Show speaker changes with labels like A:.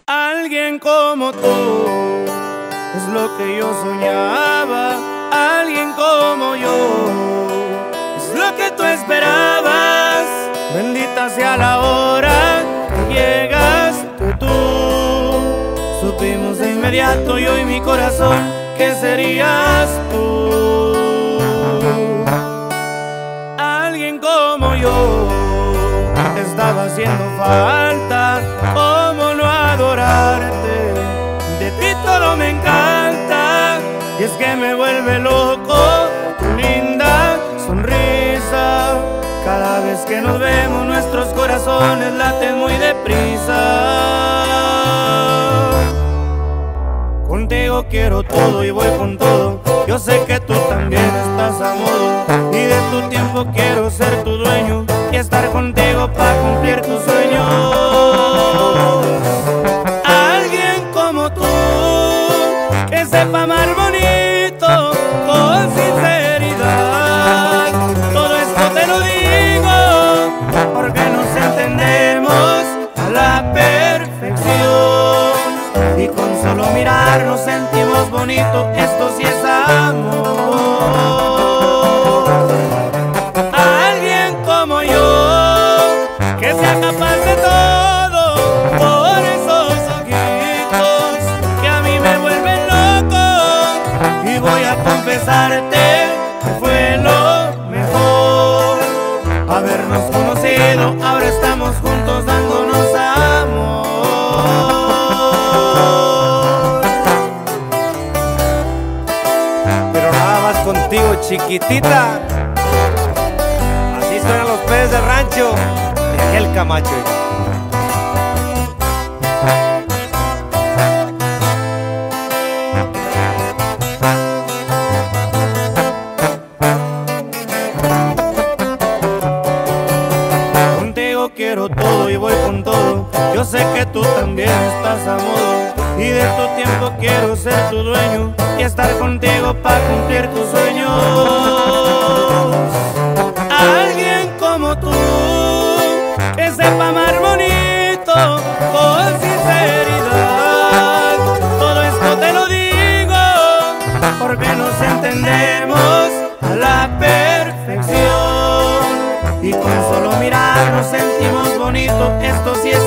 A: Alguien como tú es lo que yo soñaba. Alguien como yo es lo que tú esperabas. Bendita sea la hora que llegaste tú. Supimos de inmediato, yo y mi corazón, que serías tú. Alguien como yo te estaba haciendo falta. ¿Cómo no adorarte? De ti todo me encanta. Y es que me vuelve loco tu linda sonrisa. Cada vez que nos vemos nuestros corazones laten muy deprisa. Contigo quiero todo y voy con todo. Yo sé que tú también estás a modo. Y de tu tiempo quiero ser tu dueño y estar contigo para cumplir tus sueños. Alguien como tú, que sepa amar bonito, con sinceridad. Todo esto te lo digo porque nos entendemos a la perfección. Y con solo mirar nos sentimos bonito. Esto sí es amor. Alguien como yo, que sea capaz de todo, por esos ojitos que a mí me vuelven loco. Y voy a confesarte que fue lo mejor habernos conocido. Ahora estamos juntos dándonos amor.
B: Pero nada más contigo, chiquitita. Así suenan los peces del rancho de aquel Camacho.
A: Contigo quiero todo y voy con todo. Yo sé que tú también estás a modo. Y de tu tiempo quiero ser tu dueño y estar contigo para cumplir tus sueños. Alguien como tú, que sepa amar bonito, con sinceridad. Todo esto te lo digo porque nos entendemos a la perfección. Y con solo mirar nos sentimos bonito. Esto sí es